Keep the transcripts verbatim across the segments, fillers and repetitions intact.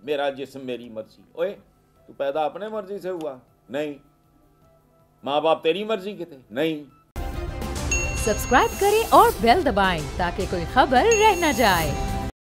मेरा जिस्म मेरी मर्जी। ओए तू पैदा अपने मर्जी से हुआ? नहीं। माँ बाप तेरी मर्जी के थे? नहीं। सब्सक्राइब करें और बेल दबाएं ताकि कोई खबर रह न जाए।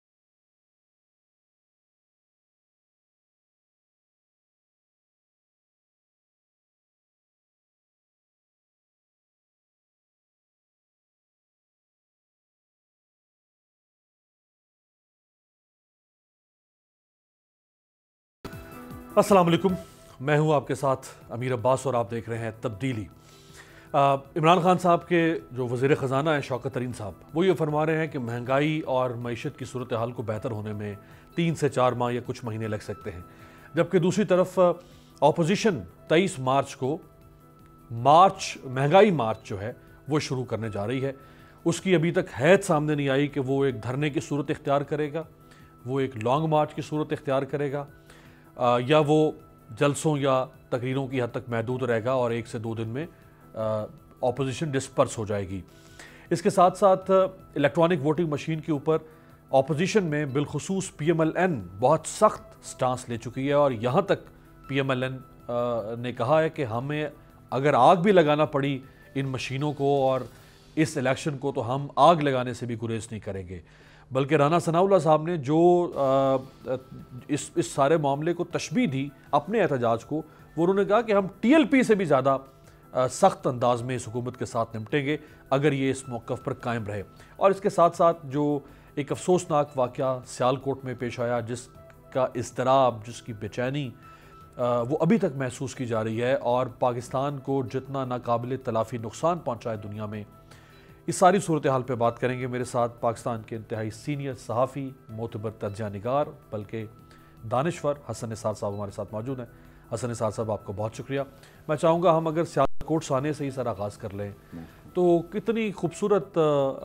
अस्सलाम वालेकुम, मैं हूं आपके साथ अमीर अब्बास और आप देख रहे हैं तब्दीली। इमरान खान साहब के जो वज़ीर ख़जाना हैं शौकत तरीन साहब, वो ये फरमा रहे हैं कि महंगाई और मईशत की सूरत हाल को बेहतर होने में तीन से चार माह या कुछ महीने लग सकते हैं। जबकि दूसरी तरफ अपोजिशन तेईस मार्च को मार्च महंगाई मार्च जो है वो शुरू करने जा रही है। उसकी अभी तक हैत सामने नहीं आई कि वो एक धरने की सूरत इख्तियार करेगा, वो एक लॉन्ग मार्च की सूरत इख्तियार करेगा, आ, या वो जलसों या तकरीरों की हद तक महदूद रहेगा और एक से दो दिन में ऑपोजिशन डिस्पर्स हो जाएगी। इसके साथ साथ इलेक्ट्रॉनिक वोटिंग मशीन के ऊपर ऑपोजिशन में बिलखुसूस पी एम एल एन बहुत सख्त स्टांस ले चुकी है और यहाँ तक पी एम एल एन ने कहा है कि हमें अगर आग भी लगाना पड़ी इन मशीनों को और इस इलेक्शन को, तो हम आग लगाने से भी गुरेज नहीं करेंगे। बल्कि राना सनाउल्लाह साहब ने जो आ, इस इस सारे मामले को तशबीह दी अपने एहतजाज को, वो उन्होंने कहा कि हम टी एल पी से भी ज़्यादा सख्त अंदाज में इस हुकूमत के साथ निपटेंगे अगर ये इस मौक़िफ़ पर कायम रहे। और इसके साथ साथ जो एक अफसोसनाक वाक़या सियालकोट में पेश आया, जिसका इज़्तिराब, जिसकी बेचैनी वो अभी तक महसूस की जा रही है और पाकिस्तान को जितना नाकाबिल तलाफ़ी नुकसान पहुँचा है दुनिया में, इस सारी सूरत हाल पर बात करेंगे। मेरे साथ पाकिस्तान के इंतहाई सीनियर सहाफ़ी, मोतबर तज्ज़िया निगार, बल्कि दानिश्वर हसन निसार साहब हमारे साथ मौजूद हैं। हसन निसार साहब, आपको बहुत शुक्रिया। मैं चाहूँगा हम अगर सियालकोट से आने से ही सर आगाज़ कर लें, तो कितनी खूबसूरत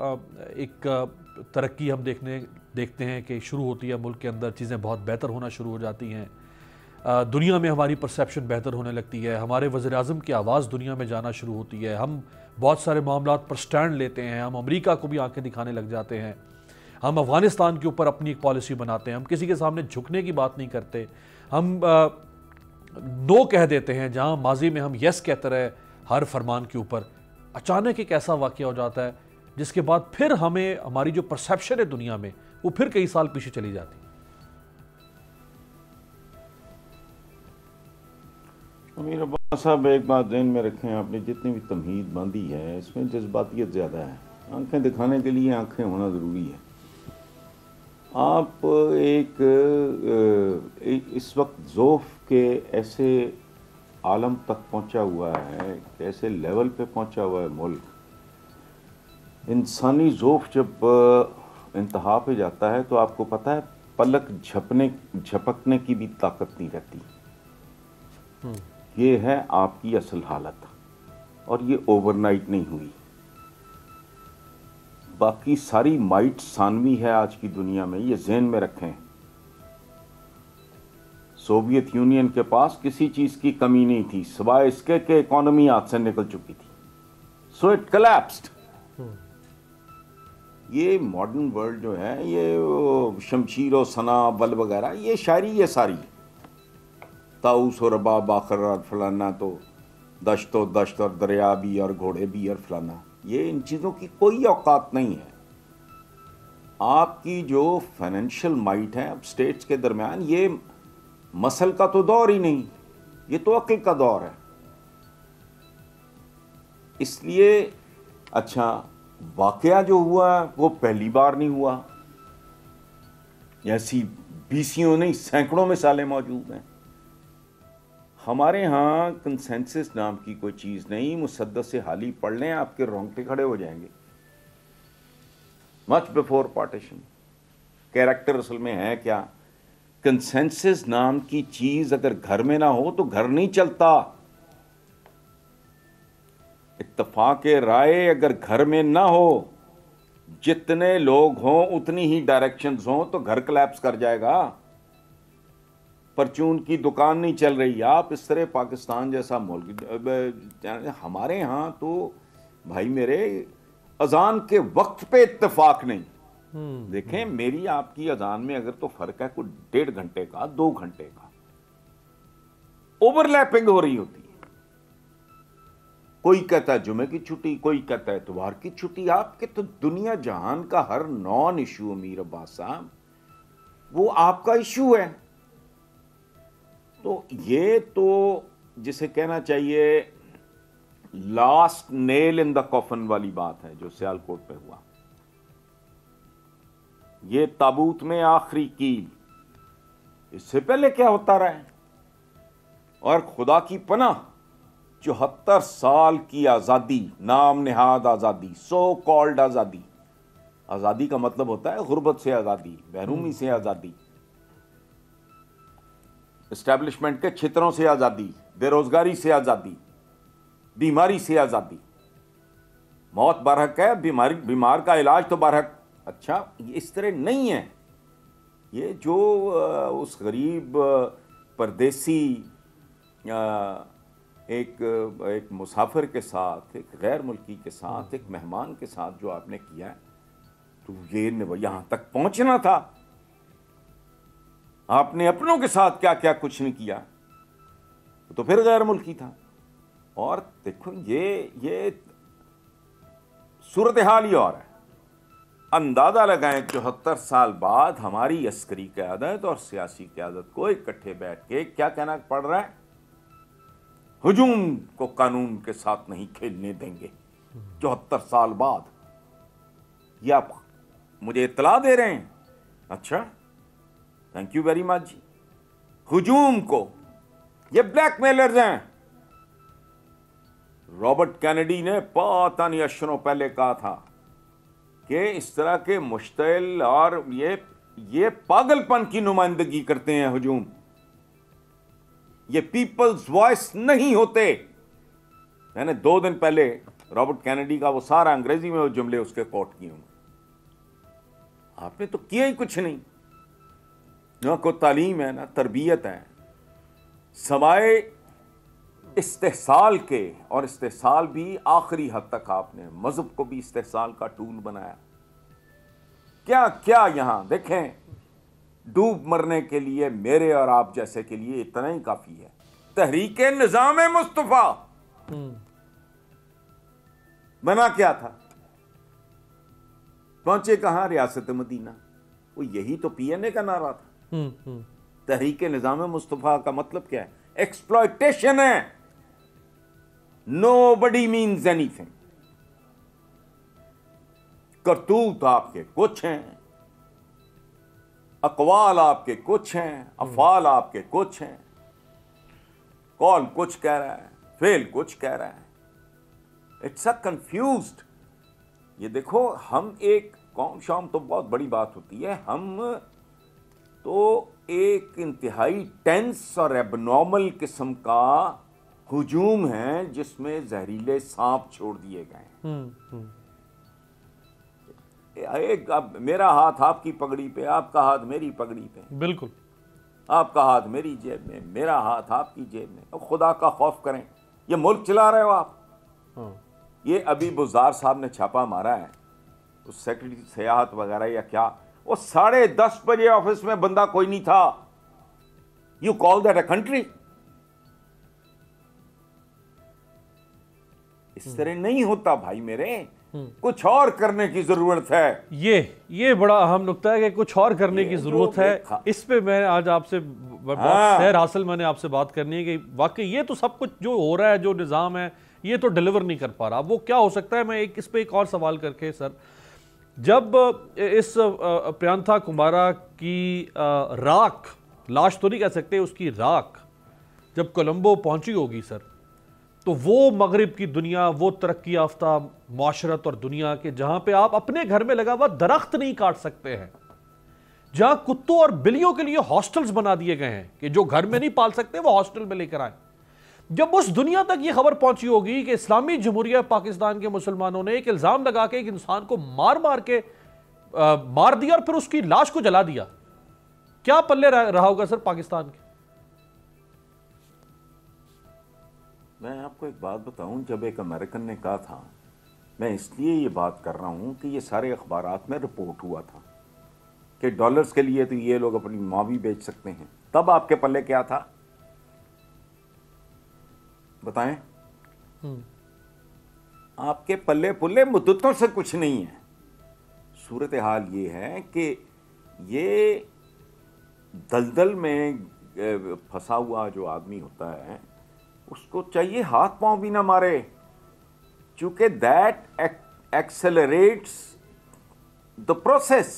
एक तरक्की हम देखने देखते हैं कि शुरू होती है मुल्क के अंदर, चीज़ें बहुत बेहतर होना शुरू हो जाती हैं, दुनिया में हमारी परसेप्शन बेहतर होने लगती है, हमारे वज़ीर-ए-आज़म की आवाज़ दुनिया में जाना शुरू होती है, हम बहुत सारे मामलात पर स्टैंड लेते हैं, हम अमेरिका को भी आंखें दिखाने लग जाते हैं, हम अफ़गानिस्तान के ऊपर अपनी एक पॉलिसी बनाते हैं, हम किसी के सामने झुकने की बात नहीं करते, हम आ, नो कह देते हैं जहां माजी में हम यस कहते रहे हर फरमान के ऊपर। अचानक एक ऐसा वाक़या हो जाता है जिसके बाद फिर हमें हमारी जो परसेप्शन है दुनिया में वो फिर कई साल पीछे चली जाती है। अमीर अब्बास साहब, एक बात ध्यान में रखें, आपने जितनी भी तमहीद बांधी है इसमें जज्बातियत ज़्यादा है। आंखें दिखाने के लिए आंखें होना ज़रूरी है। आप एक, एक इस वक्त ज़ोफ़ के ऐसे आलम तक पहुंचा हुआ है, ऐसे लेवल पे पहुंचा हुआ है मुल्क, इंसानी ज़ोफ़ जब इंतहा पे जाता है तो आपको पता है पलक झपने झपकने की भी ताकत नहीं रहती। ये है आपकी असल हालत और ये ओवरनाइट नहीं हुई। बाकी सारी माइट सानवी है आज की दुनिया में, ये ज़हन में रखें। सोवियत यूनियन के पास किसी चीज़ की कमी नहीं थी सिवाय इसके कि इकोनॉमी हाथ से निकल चुकी थी, सो इट कोलैप्स्ड। ये मॉडर्न वर्ल्ड जो है, ये शमशीर और सना बल वगैरह, ये शायरी ये सारी ताउस और रबाब आखर और फलाना, तो दश्त और दश्त और दरिया भी और घोड़े भी और फलाना, ये इन चीज़ों की कोई औकात नहीं है। आपकी जो फाइनेंशियल माइट है अब स्टेट्स के दरमियान, ये मसल का तो दौर ही नहीं, ये तो अक्ल का दौर है। इसलिए अच्छा, वाकया जो हुआ वो पहली बार नहीं हुआ, ऐसी बीसियों नहीं सैकड़ों मिसालें मौजूद हैं। हमारे यहाँ कंसेंसस नाम की कोई चीज़ नहीं, मुसद्दस से हाली पढ़ लें आपके रोंगटे खड़े हो जाएंगे। मच बिफोर पार्टीशन कैरेक्टर असल में है क्या? कंसेंसस नाम की चीज़ अगर घर में ना हो तो घर नहीं चलता। इत्तफाक राय अगर घर में ना हो, जितने लोग हों उतनी ही डायरेक्शंस हों, तो घर कोलैप्स कर जाएगा। परचून की दुकान नहीं चल रही, आप इस तरह पाकिस्तान जैसा मुल्क, हमारे यहाँ तो भाई मेरे अजान के वक्त पे इत्तेफाक नहीं, देखें, मेरी आपकी अजान में अगर तो फर्क है कोई डेढ़ घंटे का, दो घंटे का, ओवरलैपिंग हो रही होती है। कोई कहता है जुमे की छुट्टी, कोई कहता है इतवार की छुट्टी। आपके तो दुनिया जहान का हर नॉन इशू अमीर अब्बास साहब वो आपका इशू है। तो ये तो जिसे कहना चाहिए last nail in the coffin वाली बात है जो सियालकोट पे हुआ। ये ताबूत में आखिरी कील, इससे पहले क्या होता रहा है। और खुदा की पनाह, चौहत्तर साल की आजादी, नाम निहाद आजादी, सो कॉल्ड आजादी। आजादी का मतलब होता है गुर्बत से आजादी, महरूमी से आजादी, एस्टैब्लिशमेंट के छितरों से आजादी, बेरोजगारी से आजादी, बीमारी से आजादी। मौत बारहक है, बीमारी बीमार का इलाज तो बारहक। अच्छा, ये इस तरह नहीं है। ये जो उस गरीब परदेसी एक एक मुसाफिर के साथ, एक गैर मुल्की के साथ, एक मेहमान के साथ जो आपने किया है, तो ये यहां तक पहुंचना था। आपने अपनों के साथ क्या क्या कुछ नहीं किया, तो फिर गैर मुल्की था। और देखो ये ये सूरत हाल ही और है। अंदाजा लगाएं, चौहत्तर साल बाद हमारी अस्करी क़यादत और सियासी क़यादत को इकट्ठे बैठ के क्या कहना पड़ रहा है, हुजूम को कानून के साथ नहीं खेलने देंगे। चौहत्तर साल बाद ये आप मुझे इत्तला दे रहे हैं। अच्छा, thank you very much ji. हुजूम को, ये ब्लैकमेलर्स हैं। रॉबर्ट कैनेडी ने पता नहीं अशरों पहले कहा था कि इस तरह के मुश्तिल और ये ये पागलपन की नुमाइंदगी करते हैं हुजूम, ये पीपल्स वॉइस नहीं होते। मैंने दो दिन पहले रॉबर्ट कैनेडी का वो सारा अंग्रेजी में वो जुमले उसके कोट किए होंगे। आपने तो किया ही कुछ नहीं। ना को तालीम है, ना तरबियत है, समाए इस्तेहसाल के। और इस्तेहसाल भी आखिरी हद तक आपने मजहब को भी इस्तेहसाल का टूल बनाया। क्या क्या यहां देखें, डूब मरने के लिए मेरे और आप जैसे के लिए इतना ही काफी है। तहरीके निजाम मुस्तफा बना क्या था, पहुंचे कहां, रियासत मदीना। वो यही तो पीएनए का नारा था। तहरीके निजाम मुस्तफा का मतलब क्या है, एक्सप्लॉयटेशन है। Nobody means anything. करतूत आपके कुछ हैं, अकवाल आपके कुछ हैं, अफाल आपके कुछ हैं। कॉल कुछ कह रहा है, फेल कुछ कह रहा है। It's a confused. ये देखो, हम एक कौम शाम तो बहुत बड़ी बात होती है, हम तो एक इंतहाई टेंस और एबनॉर्मल किस्म का हुजूम है जिसमें जहरीले सांप छोड़ दिए गए। एक अब मेरा हाथ आपकी पगड़ी पे, आपका हाथ मेरी पगड़ी पे, बिल्कुल आपका हाथ मेरी जेब में, मेरा हाथ आपकी जेब में। और खुदा का खौफ करें, ये मुल्क चला रहे हो आप। हाँ। ये अभी बुज़दार साहब ने छापा मारा है, उस सेक्रेटरी सियाहत वगैरह या क्या, वो साढ़े दस बजे ऑफिस में बंदा कोई नहीं था। You call that a country? इस तरह नहीं होता भाई मेरे, कुछ और करने की जरूरत है। ये ये बड़ा अहम नुक्ता है कि कुछ और करने की जरूरत है। इस पे मैं आज आपसे बहुत सैर हासिल मैंने आपसे बात करनी है कि वाकई ये तो सब कुछ जो हो रहा है, जो निज़ाम है, ये तो डिलीवर नहीं कर पा रहा। वो क्या हो सकता है, मैं एक इस पे एक और सवाल करके सर, जब इस प्रियंका कुमारा की राख, लाश तो नहीं कह सकते, उसकी राख जब कोलंबो पहुंची होगी सर, तो वो मगरिब की दुनिया, वो तरक्की याफ्ता माशरत और दुनिया के जहां पे आप अपने घर में लगा हुआ दरख्त नहीं काट सकते हैं, जहां कुत्तों और बिल्लियों के लिए हॉस्टल्स बना दिए गए हैं कि जो घर में नहीं पाल सकते वो हॉस्टल में लेकर आए, जब उस दुनिया तक ये खबर पहुंची होगी कि इस्लामी जमहूरिया पाकिस्तान के मुसलमानों ने एक इल्जाम लगा के एक इंसान को मार मार के आ, मार दिया और फिर उसकी लाश को जला दिया, क्या पल्ले रहा होगा सर पाकिस्तान के? मैं आपको एक बात बताऊं, जब एक अमेरिकन ने कहा था मैं इसलिए ये बात कर रहा हूँ कि ये सारे अखबारात में रिपोर्ट हुआ था कि डॉलर्स के लिए तो ये लोग अपनी माँ भी बेच सकते हैं। तब आपके पल्ले क्या था बताएं? आपके पल्ले पुल्ले मुद्दतों से कुछ नहीं है। सूरत हाल ये है कि ये दलदल में फंसा हुआ जो आदमी होता है उसको चाहिए हाथ पांव भी ना मारे, चूंकि दैट एक्सेलरेट्स द प्रोसेस।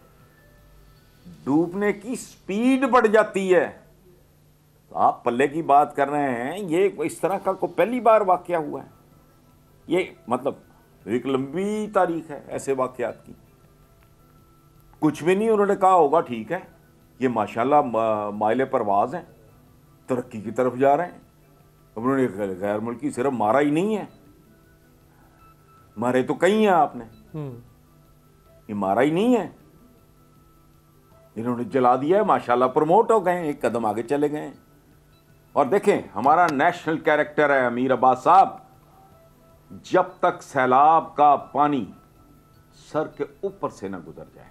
डूबने की स्पीड बढ़ जाती है। तो आप पल्ले की बात कर रहे हैं, ये इस तरह का को पहली बार वाकया हुआ है। ये मतलब एक लंबी तारीख है ऐसे वाकयात की। कुछ भी नहीं उन्होंने कहा होगा ठीक है ये माशाल्लाह माइले परवाज हैं, तरक्की की तरफ जा रहे हैं। उन्होंने गैर मुल्की सिर्फ मारा ही नहीं है, मारे तो कई हैं आपने, ये मारा ही नहीं है, इन्होंने जला दिया है, माशाल्लाह प्रमोट हो गए, एक कदम आगे चले गए। और देखें हमारा नेशनल कैरेक्टर है अमीर अब्बास साहब, जब तक सैलाब का पानी सर के ऊपर से ना गुजर जाए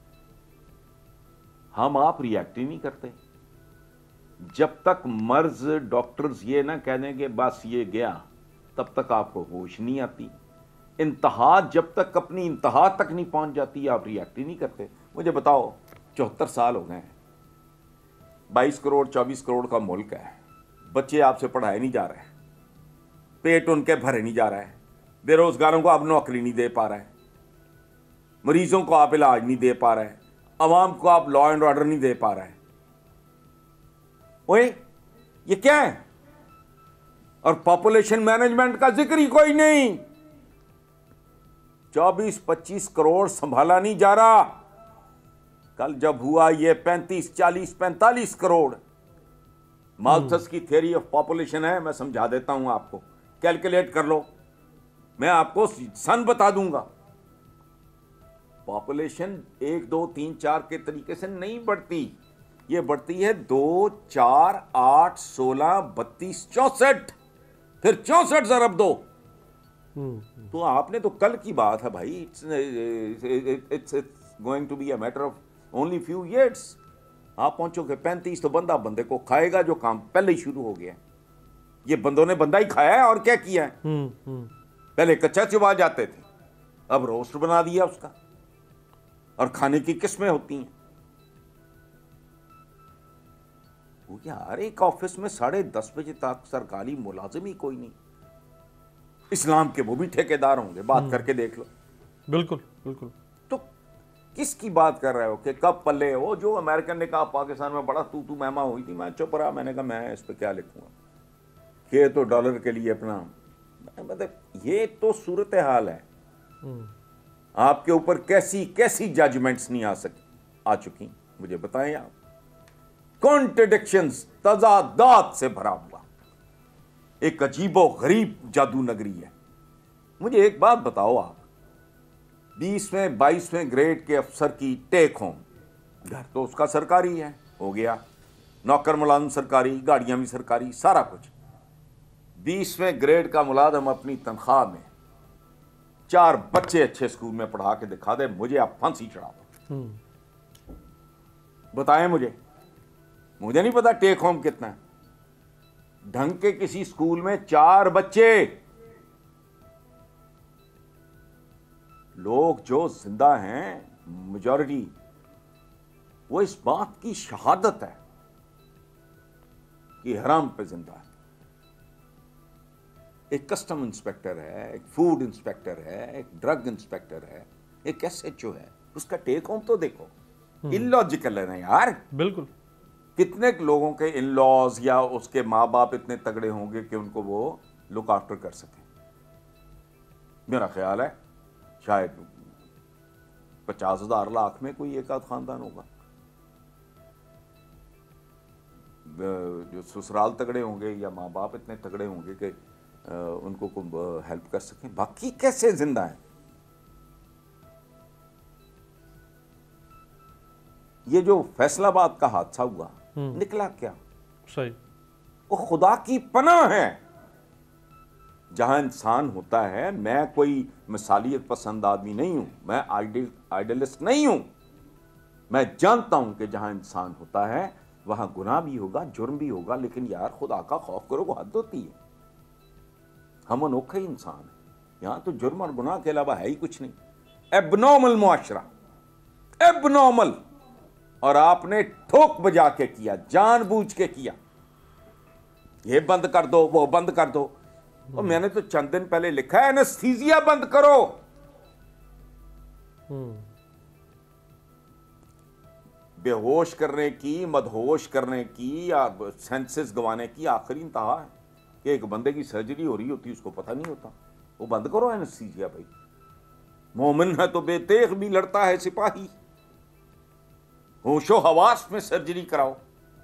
हम आप रिएक्ट ही नहीं करते। जब तक मर्ज डॉक्टर्स ये ना कह दें कि बस ये गया, तब तक आपको होश नहीं आती। इंतहा जब तक अपनी इंतहा तक नहीं पहुंच जाती आप रिएक्ट ही नहीं करते। मुझे बताओ चौहत्तर साल हो गए हैं, बाईस करोड़ चौबीस करोड़ का मुल्क है, बच्चे आपसे पढ़ाए नहीं जा रहे, पेट उनके भरे नहीं जा रहा है, बेरोजगारों को आप नौकरी नहीं दे पा रहे, मरीजों को आप इलाज नहीं दे पा रहे, अवाम को आप लॉ एंड ऑर्डर नहीं दे पा रहे। ओए ये क्या है? और पॉपुलेशन मैनेजमेंट का जिक्र ही कोई नहीं। चौबीस पच्चीस करोड़ संभाला नहीं जा रहा। कल जब हुआ ये पैंतीस चालीस पैंतालीस करोड़। माल्थस की थ्योरी ऑफ पॉपुलेशन है, मैं समझा देता हूं आपको, कैलकुलेट कर लो, मैं आपको सन बता दूंगा। पॉपुलेशन एक दो तीन चार के तरीके से नहीं बढ़ती, ये बढ़ती है दो चार आठ सोलह बत्तीस चौसठ, फिर चौसठ अरब दो। तो आपने तो कल की बात है भाई, it's it's it's going to be a matter of only few years. आप पहुंचोगे पैंतीस तो बंदा बंदे को खाएगा, जो काम पहले ही शुरू हो गया। ये बंदों ने बंदा ही खाया है और क्या किया है। पहले कच्चा चबा जाते थे, अब रोस्ट बना दिया उसका, और खाने की किस्में होती हैं। वो यार एक ऑफिस में साढ़े दस बजे तक सरकारी मुलाजिम ही कोई नहीं। इस्लाम के वो भी ठेकेदार होंगे, बात करके देख लो। बिल्कुल बिल्कुल। तो किसकी बात कर रहे हो कि कब पल्ले हो? जो अमेरिकन ने कहा पाकिस्तान में बड़ा तू तू महमा हुई थी, मैं चुप रहा, मैंने कहा मैं इस पर क्या लिखूंगा, ये तो डॉलर के लिए अपना, मतलब ये तो सूरत हाल है। आपके ऊपर कैसी कैसी जजमेंट्स नहीं आ सकी आ चुकी, मुझे बताएं आप। कॉन्ट्रडिक्शंस, तजादात से भरा हुआ एक अजीबो गरीब जादू नगरी है। मुझे एक बात बताओ आप, बीसवें बाईसवें ग्रेड के अफसर की टेक होम, घर तो उसका सरकारी है, हो गया, नौकर मुलाजिम सरकारी, गाड़ियां भी सरकारी, सारा कुछ। बीसवें ग्रेड का मुलाजिम अपनी तनख्वाह में चार बच्चे अच्छे स्कूल में पढ़ा के दिखा दे, मुझे आप फांसी चढ़ा दो। बताएं मुझे, मुझे नहीं पता टेक होम कितना है। ढंग के किसी स्कूल में चार बच्चे, लोग जो जिंदा हैं मेजॉरिटी, वो इस बात की शहादत है कि हराम पे जिंदा है। एक कस्टम इंस्पेक्टर है, एक फूड इंस्पेक्टर है, एक ड्रग इंस्पेक्टर है, एक एस एच ओ है, उसका टेक होम तो देखो। इलॉजिकल है ना यार। बिल्कुल। कितने लोगों के इन लॉज या उसके माँ बाप इतने तगड़े होंगे कि उनको वो लुक आफ्टर कर सकें? मेरा ख्याल है शायद पचास हजार लाख में कोई एक आध खानदान होगा जो ससुराल तगड़े होंगे या माँ बाप इतने तगड़े होंगे कि उनको हेल्प कर सकें। बाकी कैसे जिंदा है? ये जो फैसलाबाद का हादसा हुआ, निकला क्या? सही, वो खुदा की पनाह है। जहाँ इंसान होता है, मैं कोई मिसालियत पसंद आदमी नहीं हूँ, मैं आइडियल आइडियलिस्ट नहीं हूँ। मैं जानता हूँ कि जहाँ इंसान होता है वहाँ गुनाह भी होगा, जुर्म भी होगा, लेकिन यार खुदा का खौफ करो, वो हद होती है। हम अनोखे ही इंसान हैं। यहाँ तो जुर्म और गुनाह के अलावा है ही कुछ नहीं। एबनॉर्मल मुआशरा, एबनॉर्मल। और आपने ठोक बजा के किया, जानबूझ के किया, ये बंद कर दो, वो बंद कर दो। और मैंने तो चंद दिन पहले लिखा है एनेस्थीसिया बंद करो। बेहोश करने की, मदहोश करने की या सेंसेस गंवाने की आखिरी इंतहा है कि एक बंदे की सर्जरी हो रही होती, उसको पता नहीं होता। वो बंद करो एनेस्थीसिया भाई। मोमिन है तो बेतेग भी लड़ता है सिपाही। होशो हवास में सर्जरी कराओ।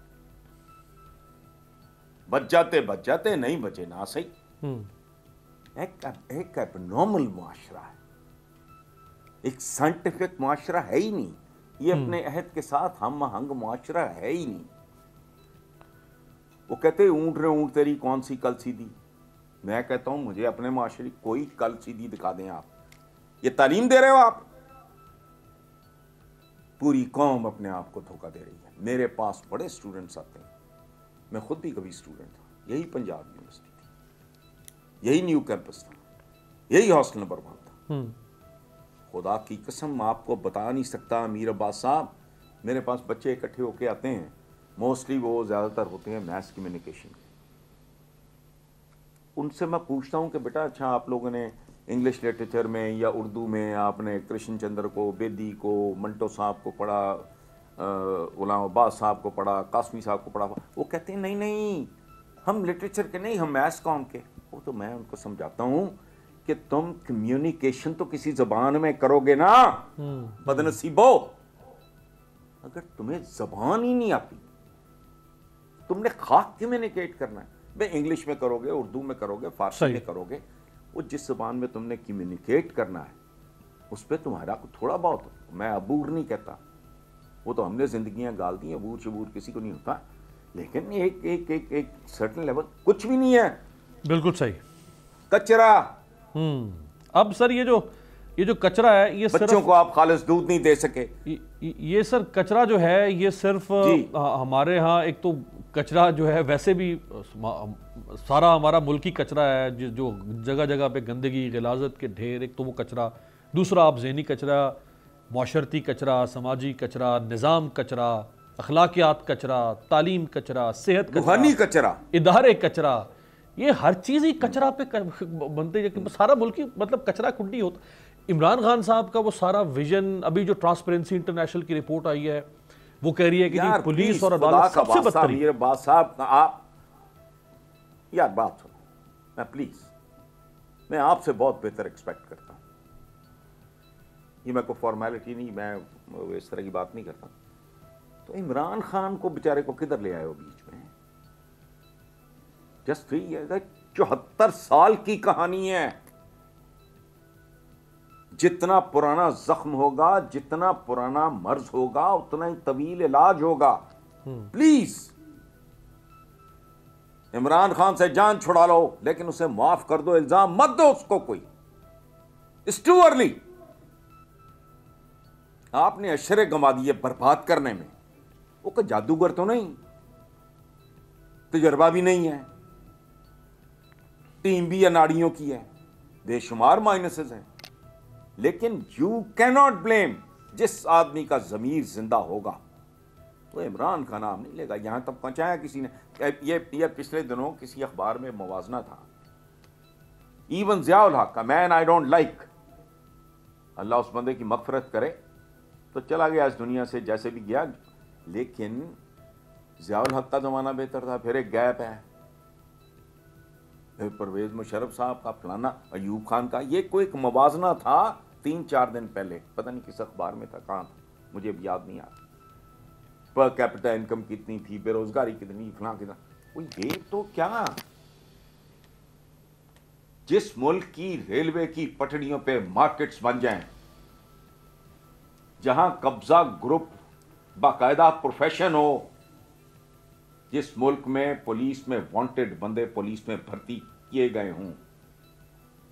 बच जाते बच जाते, नहीं बचे ना सही। एक एक एबनॉर्मल मुआशरा है, एक साइंटिफिक मुआशरा है ही नहीं। ये अपने अहद के साथ हम आहंग मुआशरा है ही नहीं। वो कहते ऊंट रे ऊंट तेरी कौन सी कल सीधी। मैं कहता हूं मुझे अपने मुआशरे कोई कल सीधी दिखा दें आप। ये तालीम दे रहे हो आप। पूरी कौम अपने आप को धोखा दे रही है। मेरे पास बड़े स्टूडेंट्स आते हैं, मैं खुद भी कभी स्टूडेंट था, यही पंजाब यूनिवर्सिटी थी, यही न्यू कैंपस था, यही हॉस्टल नंबर वन था। खुदा की कसम आपको बता नहीं सकता अमीर अब्बास साहब, मेरे पास बच्चे इकट्ठे होके आते हैं, मोस्टली वो ज़्यादातर होते हैं मैथ्स कम्युनिकेशन के। उनसे मैं पूछता हूँ कि बेटा अच्छा आप लोगों ने इंग्लिश लिटरेचर में या उर्दू में आपने कृष्ण चंद्र को, बेदी को, मंटो साहब को पढ़ा, गुलाम अब्बास साहब को पढ़ा, कासमी साहब को पढ़ा। वो कहते हैं नहीं नहीं हम लिटरेचर के नहीं, हम मैथ्स कॉम के। वो तो मैं उनको समझाता हूँ कि तुम कम्युनिकेशन तो किसी जबान में करोगे ना बदनसीबो। अगर तुम्हें जबान ही नहीं आती, तुमने खाक कम्युनिकेट करना है। भाई इंग्लिश में करोगे, उर्दू में करोगे, फारसी में करोगे, वो जिस जबान में तुमने कम्युनिकेट करना है उस पर तुम्हारा थोड़ा बहुत, मैं अबूर नहीं कहता, वो तो हमने जिंदगियां गाल दी, अबूर शबूर किसी को नहीं होता, लेकिन एक एक एक एक सर्टेन लेवल कुछ भी नहीं है। बिल्कुल सही। कचरा। हम्म अब सर ये जो ये जो कचरा है, ये बच्चों को आप खालिस दूध नहीं दे सके। ये, ये सर कचरा जो है ये सिर्फ हमारे यहाँ, एक तो कचरा जो है वैसे भी सारा हमारा मुल्की कचरा है, जिस जो जगह जगह पे गंदगी, गिलाजत के ढेर, एक तो वो कचरा। दूसरा आप ज़हनी कचरा, माशरती कचरा, समाजी कचरा, निज़ाम कचरा, अखलाकियात कचरा, तालीम कचरा, सेहत रूहानी कचरा, इदारे कचरा, ये हर चीज़ ही कचरा पे बनते हैं। सारा मुल्की मतलब कचरा कुंडी होता। इमरान खान साहब का वो सारा विजन, अभी जो ट्रांसपेरेंसी इंटरनेशनल की रिपोर्ट आई है वो कह रही है कि पुलिस और अदालत सबसे बदतरीन। मेरे बात साहब आप यार बात सुनो, मैं प्लीज मैं आपसे बहुत बेहतर एक्सपेक्ट करता हूं। ये मैं कोई फॉर्मेलिटी नहीं, मैं इस तरह की बात नहीं करता। तो इमरान खान को बेचारे को किधर ले आए हो बीच में? जस्ट थ्री इयर्स, चौहत्तर साल की कहानी है। जितना पुराना जख्म होगा, जितना पुराना मर्ज होगा, उतना ही तवील इलाज होगा। प्लीज इमरान खान से जान छुड़ा लो, लेकिन उसे माफ कर दो, इल्जाम मत दो उसको कोई। It's too early. आपने अशरे गंवा दिए बर्बाद करने में। वो कोई जादूगर तो नहीं, तजर्बा भी नहीं है, टीम भी अनाड़ियों की है, बेशुमार माइनसेस हैं, लेकिन यू कैन नॉट ब्लेम। जिस आदमी का जमीर जिंदा होगा वो इमरान का नाम नहीं लेगा। यहां तक पहुंचाया किसी ने, ये ये पिछले दिनों किसी अखबार में मवाजना था, इवन ज़ियाउल हक का, man I don't like, Allah उस बंदे की मगफरत करे, तो चला गया इस दुनिया से जैसे भी गया। लेकिन ज़ियाउल हक का जमाना बेहतर था, फिर एक गैप है, फिर परवेज मुशर्रफ साहब का, फलाना अयूब खान का। ये कोई एक मवाजना था तीन चार दिन पहले, पता नहीं किस अखबार में था, कहाँ था, मुझे अब याद नहीं आ रहा। पर कैपिटा इनकम कितनी थी, बेरोजगारी कितनी, फलां कितना। वो ये तो क्या, जिस मुल्क की रेलवे की पटड़ियों पे मार्केट्स बन जाएं, जहां कब्जा ग्रुप बाकायदा प्रोफेशन हो, जिस मुल्क में पुलिस में वांटेड बंदे पुलिस में भर्ती किए गए हों,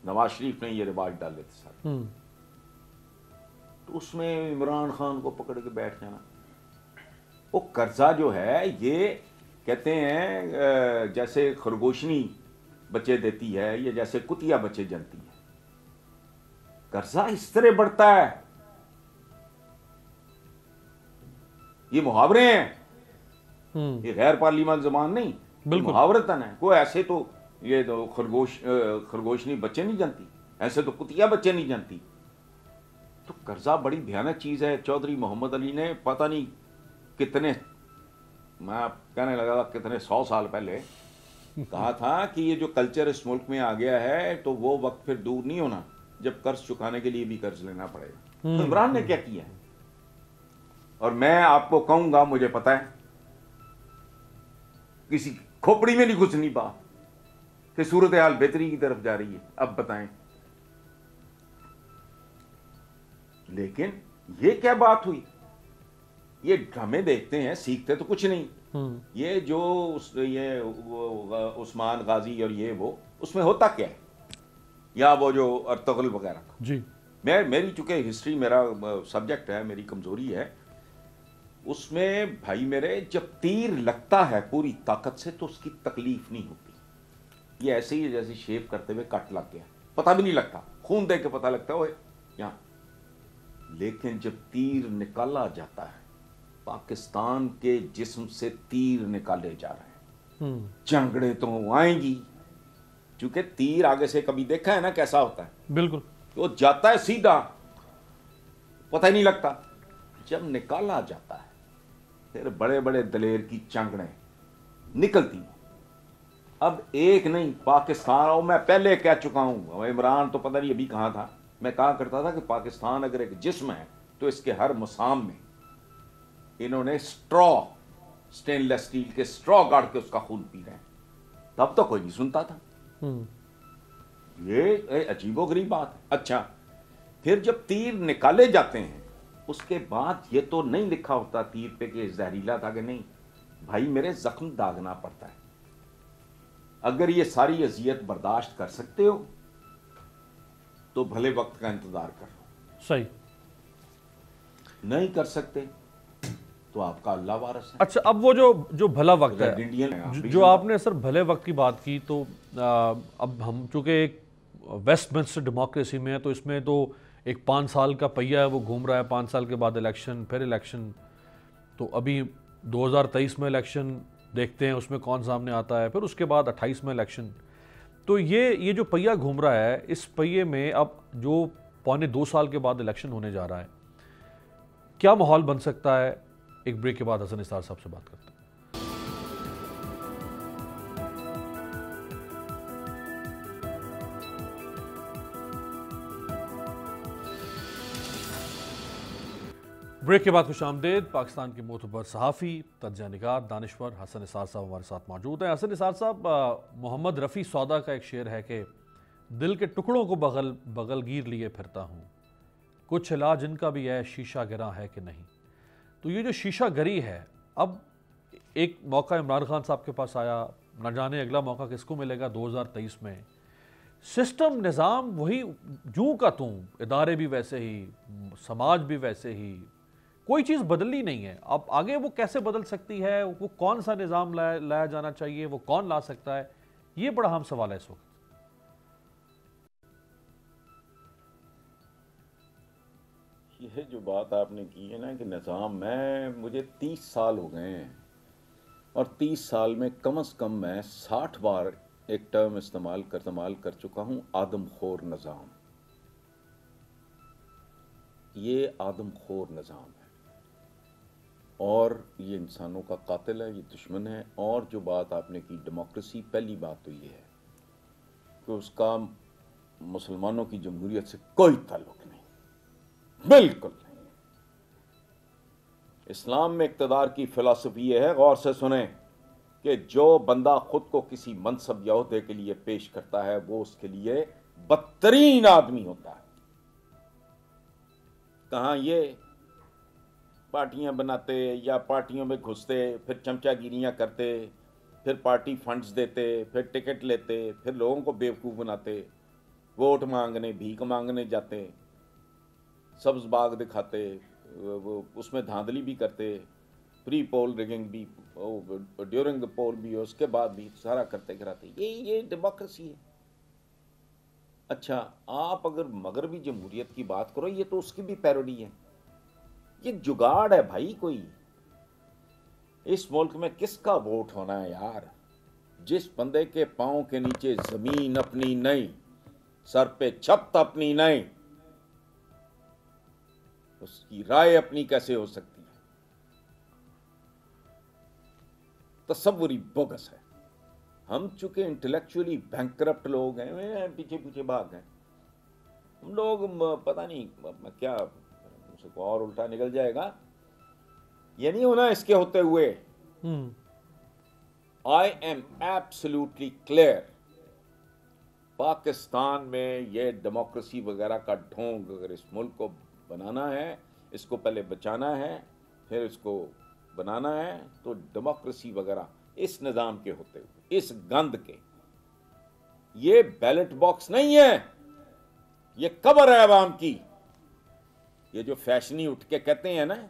नवाज शरीफ ने ये रिवाज डाले थे सारे। तो उसमें इमरान खान को पकड़ के बैठ जाना। वो कर्जा जो है ये कहते हैं जैसे खरगोशनी बच्चे देती है या जैसे कुतिया बच्चे जनती है, कर्जा इस तरह बढ़ता है। ये मुहावरे हैं, ये गैर पार्लिमान जबान नहीं, मुहावरतन है। कोई ऐसे तो ये तो खरगोश खरगोशनी बच्चे नहीं जानती, ऐसे तो कुतिया बच्चे नहीं जानती। तो कर्जा बड़ी भयानक चीज है। चौधरी मोहम्मद अली ने पता नहीं कितने, मैं कहने लगा कितने सौ साल पहले कहा था कि ये जो कल्चर इस मुल्क में आ गया है तो वो वक्त फिर दूर नहीं होना जब कर्ज चुकाने के लिए भी कर्ज लेना पड़ेगा। तो इमरान ने क्या किया है, और मैं आपको कहूंगा मुझे पता है, किसी खोपड़ी में नहीं घुसनी बात कि सूरत हाल बेहतरी की तरफ जा रही है। अब बताएं, लेकिन ये क्या बात हुई? ये ड्रामे देखते हैं, सीखते तो कुछ नहीं। ये जो उस, ये उस्मान गाजी और ये वो, उसमें होता क्या है, या वो जो अर्तगल वगैरह का जी, मैं मेरी चूंकि हिस्ट्री मेरा सब्जेक्ट है, मेरी कमजोरी है, उसमें भाई मेरे जब तीर लगता है पूरी ताकत से तो उसकी तकलीफ नहीं होती। ये ऐसे ही जैसे शेव करते हुए कट लग गया, पता भी नहीं लगता, खून देख के पता लगता है यहाँ। लेकिन जब तीर निकाला जाता है, पाकिस्तान के जिस्म से तीर निकाले जा रहे हैं, जंगड़े तो आएंगी, क्योंकि तीर आगे से कभी देखा है ना कैसा होता है, बिल्कुल वो जाता है सीधा, पता ही नहीं लगता। जब निकाला जाता है फिर बड़े बड़े दलेर की चंगड़े निकलती। अब एक नहीं, पाकिस्तान, और मैं पहले कह चुका हूं, इमरान तो पता नहीं अभी कहां था, मैं कहा करता था कि पाकिस्तान अगर एक जिस्म है तो इसके हर मसाम में इन्होंने स्ट्रॉ, स्टेनलेस स्टील के स्ट्रॉ गाड़ के उसका खून पी रहे हैं। तब तो कोई नहीं सुनता था। ये अजीबोगरीब बात है। अच्छा, फिर जब तीर निकाले जाते हैं उसके बाद ये तो नहीं लिखा होता तीर पे कि जहरीला था कि नहीं, भाई मेरे जख्म दागना पड़ता है। अगर ये सारी अजियत बर्दाश्त कर सकते हो तो भले वक्त का इंतजार कर लो, सही नहीं कर सकते तो आपका अल्लाह वारस है। अच्छा, अब वो जो जो भला वक्त है, है जो, जो आपने सर भले वक्त की बात की, तो आ, अब हम चूंकि एक वेस्टमिंस्टर डेमोक्रेसी में है तो इसमें तो एक पाँच साल का पहिया है वो घूम रहा है, पाँच साल के बाद इलेक्शन, फिर इलेक्शन। तो अभी दो हज़ार तेईस में इलेक्शन देखते हैं उसमें कौन सामने आता है, फिर उसके बाद अट्ठाईस में इलेक्शन। तो ये ये जो पहिया घूम रहा है, इस पहिए में अब जो पौने दो साल के बाद इलेक्शन होने जा रहा है, क्या माहौल बन सकता है? एक ब्रेक के बाद हसन निसार साहब से बात करते हैं। ब्रेक के बाद खुश आमदेद। पाकिस्तान के मोतबर सहाफ़ी, तज्ज़िया निगार, दानिश्वर हसन निसार साहब हमारे साथ मौजूद हैं। हसन निसार साहब, मोहम्मद रफ़ी सौदा का एक शेर है कि दिल के टुकड़ों को बगल बगल गिर लिए फिरता हूँ, कुछ इलाज इनका भी है, शीशा गिरा है कि नहीं। तो ये जो शीशा गरी है, अब एक मौका इमरान खान साहब के पास आया, न जाने अगला मौका किसको मिलेगा दो हज़ार तेईस में। सिस्टम, निज़ाम वही जूं का तूं, इदारे भी वैसे ही, समाज भी वैसे ही, कोई चीज़ बदलनी नहीं है। अब आगे वो कैसे बदल सकती है, वो कौन सा निज़ाम लाया लाया जाना चाहिए, वो कौन ला सकता है, ये बड़ा अहम सवाल है इस वक्त। यह जो बात आपने की है ना कि निज़ाम, मैं मुझे तीस साल हो गए हैं और तीस साल में कम अज़ कम मैं साठ बार एक टर्म इस्तेमाल कर इस्तेमाल कर चुका हूँ, आदमखोर निज़ाम। ये आदमखोर निज़ाम है और ये इंसानों का कातिल है, ये दुश्मन है। और जो बात आपने की डेमोक्रेसी, पहली बात तो ये है कि उसका मुसलमानों की जमहूरियत से कोई ताल्लुक नहीं, बिल्कुल नहीं। इस्लाम में इक़्तिदार की फिलॉसफी ये है, गौर से सुने, कि जो बंदा खुद को किसी मनसब या ओहदे के लिए पेश करता है वो उसके लिए बदतरीन आदमी होता है। कहाँ ये पार्टियां बनाते या पार्टियों में घुसते, फिर चमचागिरियां करते, फिर पार्टी फंड्स देते, फिर टिकट लेते, फिर लोगों को बेवकूफ़ बनाते। वोट मांगने, भीख मांगने जाते, सब्ज बाग दिखाते, वो उसमें धांधली भी करते, प्री पोल रिगिंग भी, ड्यूरिंग द पोल भी, उसके बाद भी सारा करते कराते। ये ये डेमोक्रेसी है। अच्छा, आप अगर मगरबी जमहूरियत की बात करो, ये तो उसकी भी पैरोडी है। ये जुगाड़ है भाई कोई। इस मुल्क में किसका वोट होना है यार? जिस बंदे के पांव के नीचे जमीन अपनी नहीं, सर पे छत अपनी नहीं, उसकी राय अपनी कैसे हो सकती है? तसव्वुरी बोगस है। हम चूंकि इंटेलेक्चुअली बैंकरप्ट लोग हैं, पीछे पीछे भाग हैं हम लोग। पता नहीं क्या मुझसे को और उल्टा निकल जाएगा, ये नहीं होना इसके होते हुए। I am absolutely clear, Pakistan में ये डेमोक्रेसी वगैरह का ढोंग अगर इस मुल्क को बनाना है, इसको पहले बचाना है, फिर इसको बनाना है, तो डेमोक्रेसी वगैरह इस निज़ाम के होते हुए, इस गंद के, ये बैलेट बॉक्स नहीं है, ये कब्र है अवाम की। ये जो फैशनी उठ के कहते हैं ना,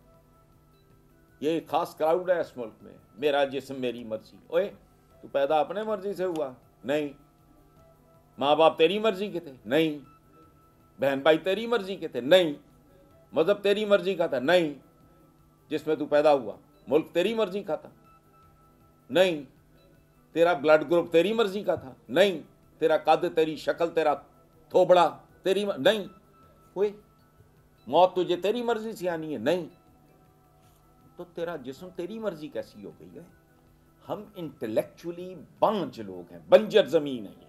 ये खास क्राउड है इस मुल्क में, मेरा जिस्म मेरी मर्जी। ओए, तू पैदा अपने मर्जी से हुआ? नहीं। माँ बाप तेरी मर्जी के थे? नहीं। बहन भाई तेरी मर्जी के थे? नहीं। मजहब तेरी मर्जी का था? नहीं। जिसमें तू पैदा हुआ मुल्क तेरी मर्जी का था? नहीं। तेरा ब्लड ग्रुप तेरी मर्जी का था? नहीं। तेरा कद, तेरी शक्ल, तेरा थोबड़ा तेरी मर... नहीं। हुए मौत तुझे तेरी मर्जी से आनी है? नहीं। तो तेरा जिस्म तेरी मर्जी कैसी हो गई है? हम इंटेलेक्चुअली बांझ लोग हैं, बंजर जमीन है ये।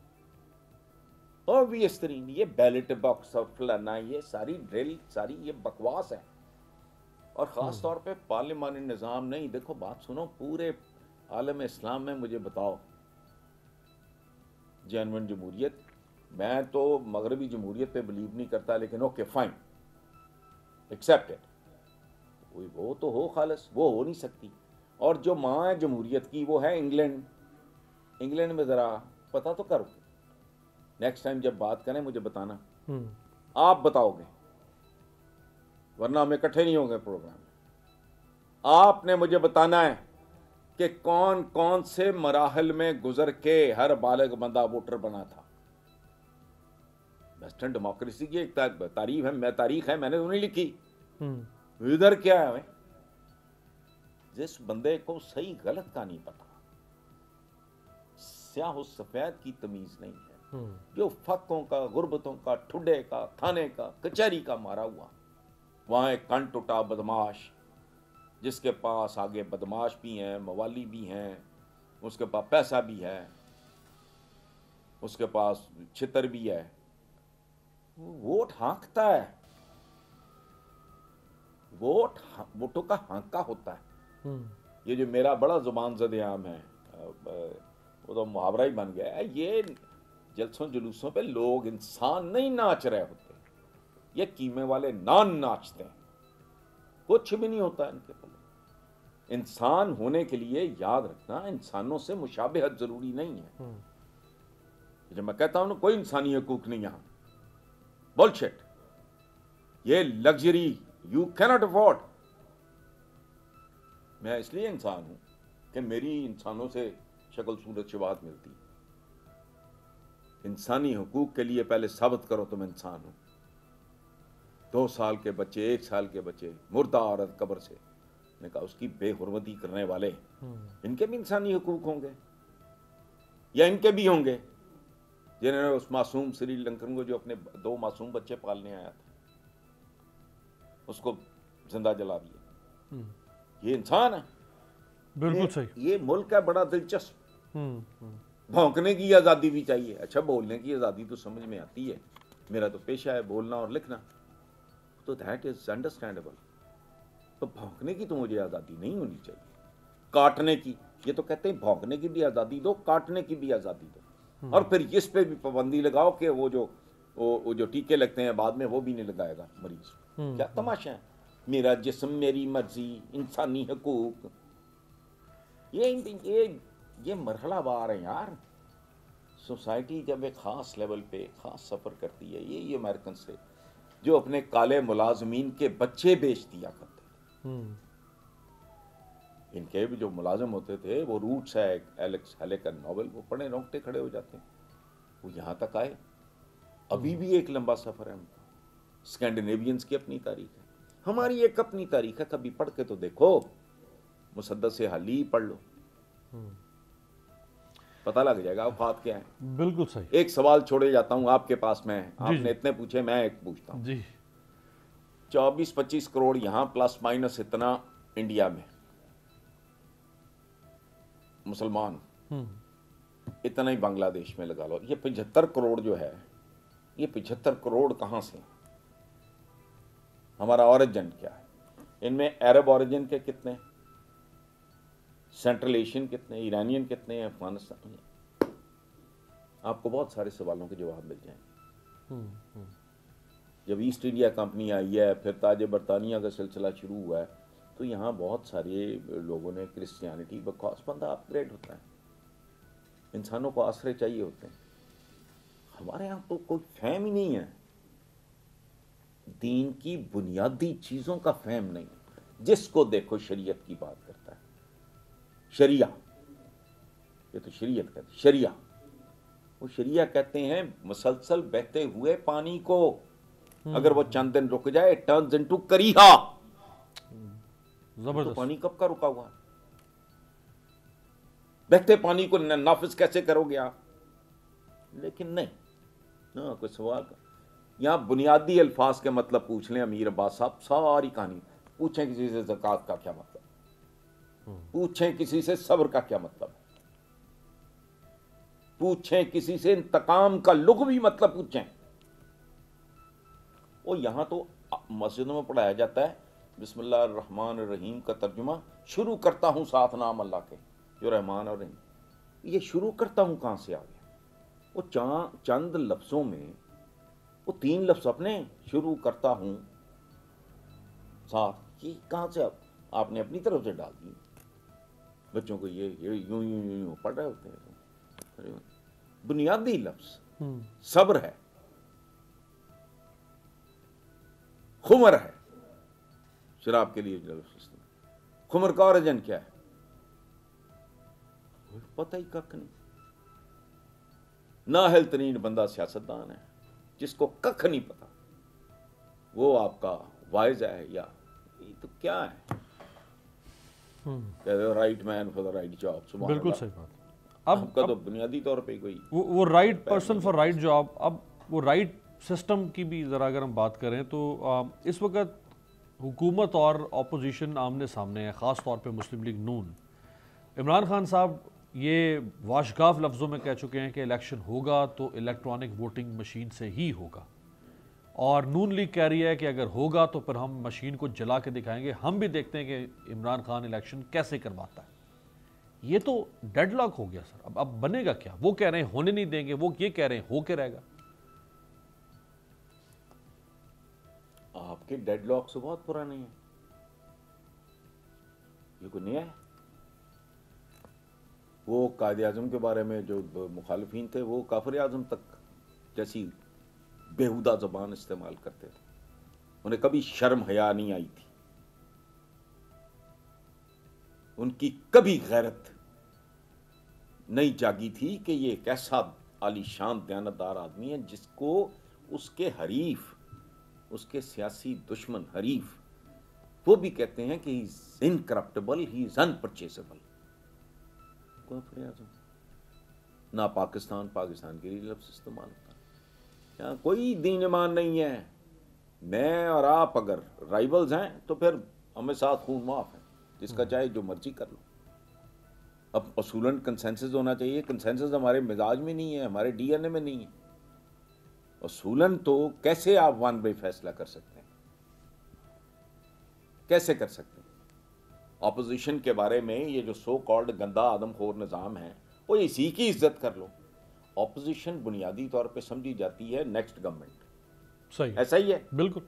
और भी इस तरीन ये बैलेट बॉक्स और फलाना, ये सारी ड्रिल, सारी ये बकवास है। और ख़ास तौर पे पार्लिमानी निज़ाम नहीं। देखो बात सुनो, पूरे आलम इस्लाम में मुझे बताओ जेन्युइन जमहूरियत, मैं तो मगरबी जमहूरियत पे बिलीव नहीं करता, लेकिन ओके फाइन, एक्सेप्टेड, वो तो हो खालस, वो हो नहीं सकती। और जो माँ है जमहूरियत की वो है इंग्लैंड। इंग्लैंड में ज़रा पता तो करो, नेक्स्ट टाइम जब बात करें मुझे बताना, आप बताओगे, वरना हम इकट्ठे नहीं होंगे प्रोग्राम में। आपने मुझे बताना है कि कौन कौन से मराहल में गुजर के हर बालिग बंदा वोटर बना था। वेस्टर्न डेमोक्रेसी की एक तारीफ है, मैं तारीख है मैंने तो नहीं लिखी, इधर क्या है? जिस बंदे को सही गलत का नहीं पता, स्याह सफेद की तमीज नहीं है, जो फकों का, गुर्बतों का, ठुड्डे का, थाने का, कचहरी का मारा हुआ, वहां एक कन टुटा बदमाश, जिसके पास आगे बदमाश भी हैं, मवाली भी हैं, उसके पास पैसा भी है, उसके पास छितर भी है, वो वोट हाँकता है। वोट वोटों का हाँका होता है। ये जो मेरा बड़ा जुबान ज़द-ए-आम है, वो तो मुहावरा ही बन गया है। ये जलसों जुलूसों पे लोग इंसान नहीं नाच रहे होते, ये कीमे वाले नान नाचते हैं। कुछ भी नहीं होता इनके पल्ले। इंसान होने के लिए याद रखना, इंसानों से मुशाबहत जरूरी नहीं है। जब मैं कहता हूं ना कोई इंसानी हकूक नहीं, यहां बुलशिट, ये लग्जरी यू कैनॉट अफोर्ड। मैं इसलिए इंसान हूं कि मेरी इंसानों से शक्ल सूरत शबाहत मिलती। इंसानी हकूक के लिए पहले साबित करो तुम इंसान हो। दो साल के बच्चे, एक साल के बच्चे, मुर्दा औरत कब्र से, ने कहा उसकी बेहुरमती करने वाले, इनके भी इंसानी हकूक होंगे या इनके भी होंगे? जिन्होंने उस मासूम श्रीलंकन को, जो अपने दो मासूम बच्चे पालने आया था, उसको जिंदा जला दिया, ये इंसान है? बिल्कुल सही। ये मुल्क है बड़ा दिलचस्प। भौंकने की आज़ादी भी चाहिए। अच्छा, बोलने की आज़ादी तो समझ में आती है, मेरा तो पेशा है बोलना और लिखना, तो दैट इज अंडरस्टैंडेबल। तो भौंकने की तो मुझे आज़ादी नहीं होनी चाहिए। काटने की, ये तो कहते हैं भौंकने की भी आज़ादी दो, काटने की भी आज़ादी दो, और फिर इस पे भी पाबंदी लगाओ कि वो जो वो, वो जो टीके लगते हैं बाद में वो भी नहीं लगाएगा मरीज। क्या तमाशा है? मेरा जिस्म मेरी मर्जी, इंसानी हकूक, ये ये ये मरहला बार है यार। सोसाइटी जब एक ख़ास लेवल पे ख़ास सफ़र करती है, ये ये अमेरिकन से जो अपने काले मुलाजमीन के बच्चे बेच दिया करते थे। इनके भी जो मुलाजिम होते थे, वो रूट्स है एलेक्स हेले का नॉवल, वो पढ़े रोंगटे खड़े हो जाते हैं। वो यहाँ तक आए, अभी भी एक लंबा सफ़र है उनका। स्कैंडिनेवियंस की अपनी तारीख है, हमारी एक अपनी तारीख है। कभी पढ़ के तो देखो, मुसद्दस हाली पढ़ लो, पता लग जाएगा औकात क्या है। बिल्कुल सही। एक सवाल छोड़े जाता हूं आपके पास में, आपने इतने पूछे, मैं एक पूछता हूं जी। चौबीस पच्चीस करोड़ यहां प्लस माइनस इतना इंडिया में मुसलमान, इतना ही बांग्लादेश में लगा लो। ये पचहत्तर करोड़ जो है, ये पचहत्तर करोड़ कहां से? हमारा ओरिजिन क्या है? इनमें अरब ओरिजिन के कितने, सेंट्रल एशियन कितने, ईरानियन कितने, अफगानिस्तान? आपको बहुत सारे सवालों के जवाब मिल जाएंगे। जब ईस्ट इंडिया कंपनी आई है, फिर ताज बरतानिया का सिलसिला शुरू हुआ है, तो यहाँ बहुत सारे लोगों ने क्रिश्चियनिटी, बिकॉज बंदा अपग्रेड होता है, इंसानों को आश्रय चाहिए होते हैं। हमारे यहाँ तो कोई फहम ही नहीं है, दीन की बुनियादी चीज़ों का फहम नहीं। जिसको देखो शरीयत की बात करता है, शरिया, ये तो शरीयत कहते हैं, शरिया। वो शरिया कहते हैं मुसलसल बहते हुए पानी को, अगर वो चंद दिन रुक जाए, टर्न्स इनटू करीहा। जबरदस्त। तो पानी कब का रुका हुआ? बहते पानी को नाफिज कैसे करोगे आप? लेकिन नहीं ना, कोई सवाल का यहां बुनियादी अल्फाज के मतलब पूछ लें अमीर अब्बास साहब, सारी कहानी पूछें किसी से ज़कात का क्या मतलब, पूछें किसी से सब्र का क्या मतलब, पूछें किसी से इंतकाम का लुग़वी मतलब पूछें। वो यहां तो मस्जिदों में पढ़ाया जाता है बिस्मिल्लाह रहमान रहीम का तर्जुमा, शुरू करता हूं साथ नाम अल्लाह के जो रहमान और रहीम। ये शुरू करता हूं कहां से आ गया? वो चा चंद लफ्जों में वो तीन लफ्ज अपने, शुरू करता हूं साथ, ये कहां से आप, आपने अपनी तरफ से डाल दी। बच्चों को ये ये यूं यूं यूं यूं पढ़ रहे होते हैं। बुनियादी लफ्ज सब्र है, खुमर है, शराब के लिए लफ्ज। खुमर का ओरिजिन क्या है? पता ही कख नहीं। नाहल तरीन बंदा सियासतदान है जिसको कख नहीं पता, वो आपका वाइज है या ये तो क्या है? Right man for the right job. बिल्कुल सही बात। अब आपका तो बुनियादी तौर पे कोई वो वो right person for right job. अब वो राइट सिस्टम की भी ज़रा अगर हम बात करें तो आ, इस वक्त हुकूमत और अपोजिशन आमने सामने है, ख़ास तौर पे मुस्लिम लीग नून। इमरान खान साहब ये वाशगाफ लफ्ज़ों में कह चुके हैं कि इलेक्शन होगा तो इलेक्ट्रॉनिक वोटिंग मशीन से ही होगा, और नून लीग कह रही है कि अगर होगा तो फिर हम मशीन को जला के दिखाएंगे। हम भी देखते हैं कि इमरान खान इलेक्शन कैसे करवाता है। ये तो डेडलॉक हो गया सर। अब अब बनेगा क्या? वो कह रहे हैं होने नहीं देंगे, वो ये कह रहे हैं हो के रहेगा। आपके डेडलॉक से बहुत पुराने हैं, ये कोई नया है। वो कायदे आजम के बारे में जो मुखालिफिन थे वो काफिर आजम तक जैसी बेहुदा जबान इस्तेमाल करते थे, उन्हें कभी शर्म हया नहीं आई थी, उनकी कभी गैरत नहीं जागी थी कि ये एक ऐसा आलीशान दयानतदार आदमी है जिसको उसके हरीफ, उसके सियासी दुश्मन हरीफ, वो भी कहते हैं कि he is incorruptible, he is unpurchasable. ना पाकिस्तान पाकिस्तान के लिए लफ्ज़ इस्तेमाल होता है। यहाँ कोई दीन ईमान नहीं है। मैं और आप अगर राइवल्स हैं तो फिर हमें साथ खून माफ है, जिसका चाहे जो मर्जी कर लो। अब असूलन कंसेंसस होना चाहिए। कंसेंसस हमारे मिजाज में नहीं है, हमारे डीएनए में नहीं है। असूलन तो कैसे आप वन वे फैसला कर सकते हैं? कैसे कर सकते हैं? ऑपोजिशन के बारे में ये जो सो कॉल्ड गंदा आदमखोर निज़ाम है, वो इसी की इज्जत कर लो। ऑपोजिशन बुनियादी तौर पे समझी जाती है नेक्स्ट गवर्नमेंट। सही, ऐसा ही है बिल्कुल।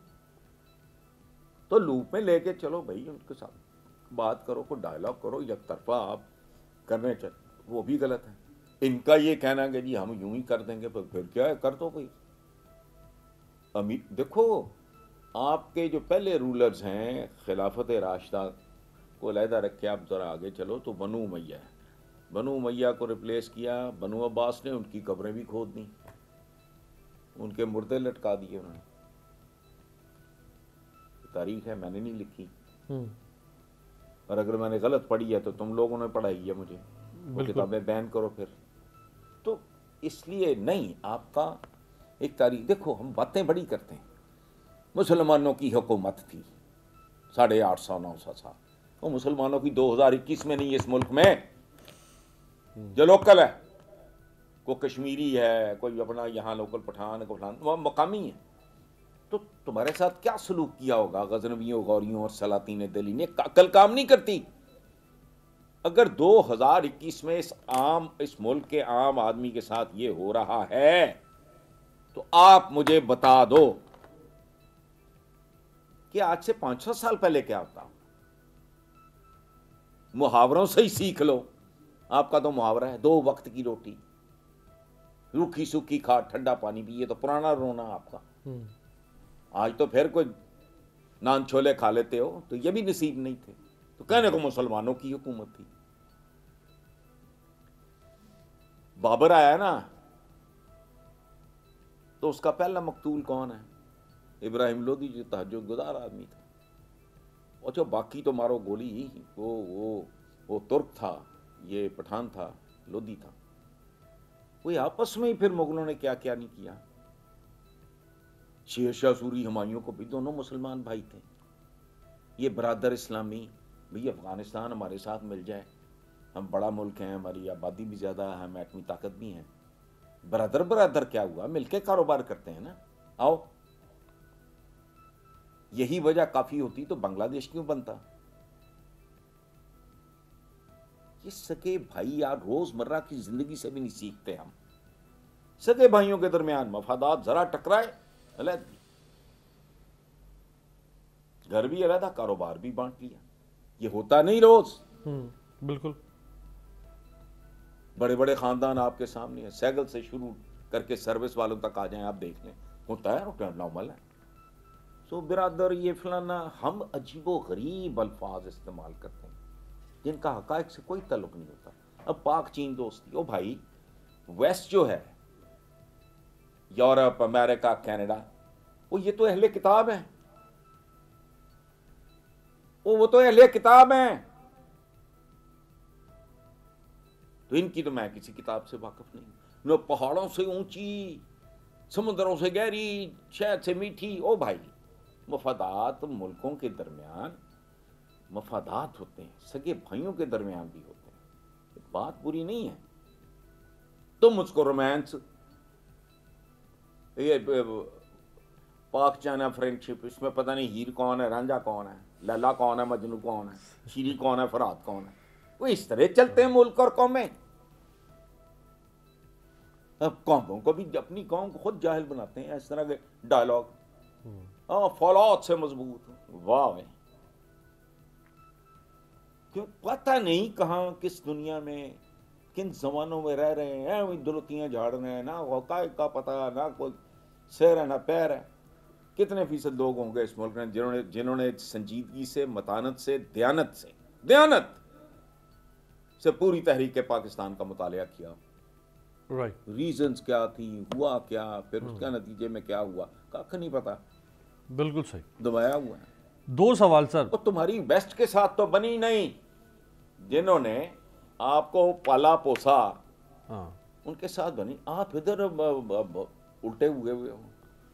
तो लूप में लेके चलो भाई, उनके साथ बात करो, को डायलॉग करो। एक तरफा आप करने चल, वो भी गलत है। इनका ये कहना कि जी हम यूं ही कर देंगे, पर फिर क्या है, कर दो भाई। अमीर देखो, आपके जो पहले रूलर्स हैं खिलाफत राशिदा को अलहदा रख के आप ज़रा आगे चलो तो बनु उमैया है। बनु उमैया को रिप्लेस किया बनु अब्बास ने, उनकी कब्रें भी खोद दी, उनके मुर्दे लटका दिए उन्होंने। तारीख है, मैंने नहीं लिखी, और अगर मैंने गलत पढ़ी है तो तुम लोगों ने पढ़ाई है मुझे, वो किताबें बैन करो फिर। तो इसलिए नहीं, आपका एक तारीख देखो, हम बातें बड़ी करते हैं। मुसलमानों की हुकूमत थी साढ़े आठ सौ नौ सौ साल, वो मुसलमानों की दो हजार इक्कीस में नहीं है इस मुल्क में। जो लोकल है, कोई कश्मीरी है, कोई अपना यहाँ लोकल पठान को पठान, वह मकामी है। तो तुम्हारे साथ क्या सलूक किया होगा गजनवियों, गौरियों और सलातीन दिल्ली ने? अकल काम नहीं करती। अगर दो हजार इक्कीस में इस आम इस मुल्क के आम आदमी के साथ ये हो रहा है तो आप मुझे बता दो कि आज से पांच सौ साल पहले क्या होता। मुहावरों से ही सीख लो। आपका तो मुहावरा है, दो वक्त की रोटी, रूखी सूखी खा, ठंडा पानी पिए, तो पुराना रोना आपका। आज तो फिर कोई नान छोले खा लेते हो, तो ये भी नसीब नहीं थे। तो कहने को मुसलमानों की हुकूमत थी। बाबर आया ना, तो उसका पहला मकतूल कौन है? इब्राहिम लोदी, जो तहज्जुद गुजार आदमी था। और जो बाकी तो मारो गोली, वो वो वो तुर्क था, ये पठान था, लोदी था। वो आपस में ही फिर मुगलों ने क्या क्या नहीं किया। शेर शाह सूरी, हुमायूं को भी दोनों मुसलमान भाई थे। ये बरादर इस्लामी, भाई अफगानिस्तान हमारे साथ मिल जाए, हम बड़ा मुल्क हैं, हमारी आबादी भी ज़्यादा है, हम एटमी ताकत भी हैं। बरादर बरादर क्या हुआ, मिलके कारोबार करते हैं ना, आओ। यही वजह काफ़ी होती तो बांग्लादेश क्यों बनता? ये सगे भाई यार रोजमर्रा की जिंदगी से भी नहीं सीखते हम। सगे भाइयों के दरमियान मफादात जरा टकराए, अलग, घर भी अलग था, कारोबार भी बांट लिया। ये होता नहीं रोज। बिल्कुल। बड़े बड़े खानदान आपके सामने है, सैगल से शुरू करके सर्विस वालों तक आ जाएं, आप देख लें, होता है, नॉर्मल है। सो बिरादर, ये फलाना, हम अजीबो गरीब अल्फाज इस्तेमाल करते हैं जिनका हकायक से कोई ताल्लुक नहीं होता। अब पाक चीन दोस्ती, ओ भाई, वेस्ट जो है, यूरोप, अमेरिका, कनाडा, वो ये तो अहले किताब है, वो वो तो अहले किताब है। तो इनकी तो मैं किसी किताब से वाकिफ नहीं। न पहाड़ों से ऊंची, समुद्रों से गहरी, शहद से मीठी। ओ भाई, मफादात मुल्कों के दरमियान मफादात होते हैं, सगे भाइयों के दरमियान भी होते हैं, बात बुरी नहीं है। तुम मुझको रोमांस, ये पाक चाइना फ्रेंडशिप, इसमें पता नहीं हीर कौन है, रांझा कौन है, लैला कौन है, मजनू कौन है, शीरी कौन है, फराद कौन है, वो इस तरह चलते हैं मुल्क और कौमें। अब कौमों को भी अपनी कौम को खुद जाहिल बनाते हैं इस तरह के डायलॉग। हाँ, फौलाद से मजबूत, वाह भाई, क्यों पता नहीं कहाँ किस दुनिया में किन जमानों में रह रहे हैं, वही दुलतियाँ झाड़ रहे हैं, ना हकायक का पता, ना कोई सैर है ना पैर है। कितने फीसद लोग होंगे इस मुल्क में जिन्होंने जिन्होंने संजीदगी से, मतानत से, दयानत से दयानत से पूरी तहरीक पाकिस्तान का मुतालिया किया। राइट, रीजंस क्या थी, हुआ क्या, फिर उसका नतीजे में क्या हुआ, कख नहीं पता। बिल्कुल सही, दबाया हुआ है। दो सवाल सर। और तुम्हारी वेस्ट के साथ तो बनी नहीं, जिन्होंने आपको पाला पोसा, हाँ, उनके साथ बनी। आप इधर उल्टे हुए हुए हो।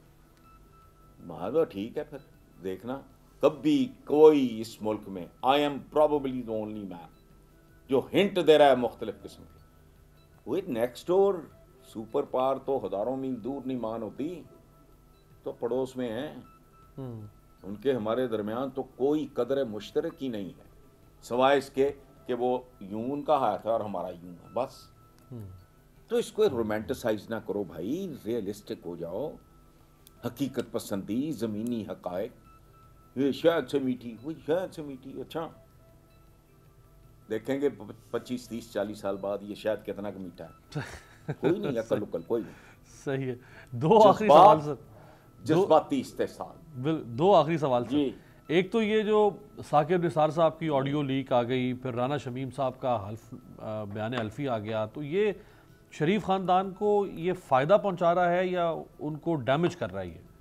तो ठीक है, फिर देखना कभी कोई इस मुल्क में, I am probably the only man जो हिंट दे रहा है मुख्तलिफ किस्म के। वो नेक्स्ट डोर सुपर पावर तो हजारों मील दूर नहीं मान होती, तो पड़ोस में है। उनके हमारे दरमियान तो कोई कदर मुश्तरक ही नहीं है, सिवाय इसके कि वो यूं उनका हाथ है और हमारा यूं है, बस। तो इसको रोमांटिसाइज ना करो भाई, रियलिस्टिक हो जाओ, हकीकत पसंदी, ज़मीनी हकायक। ये शायद से मीठी, वही शायद से मीठी, अच्छा देखेंगे पच्चीस तीस चालीस साल बाद ये शायद कितना का मीठा है। कोई नहीं अकल उकल कोई नहीं। सही है। दो आखिरी सवाल सर, जज्बाती इस्तेसाल। दो आखिरी सवाल जी। एक तो ये जो साकिब निसार साहब की ऑडियो लीक आ गई, फिर राना शमीम साहब का हल्फ बयान हल्फी आ गया, तो ये शरीफ खानदान को ये फ़ायदा पहुंचा रहा है या उनको डैमेज कर रहा है ये?